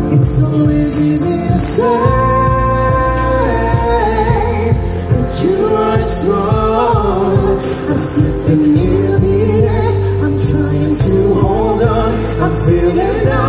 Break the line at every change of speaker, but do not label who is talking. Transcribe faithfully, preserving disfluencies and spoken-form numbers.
It's always easy to say that you are strong. I'm slipping near the end. I'm trying to hold on. I'm feeling out.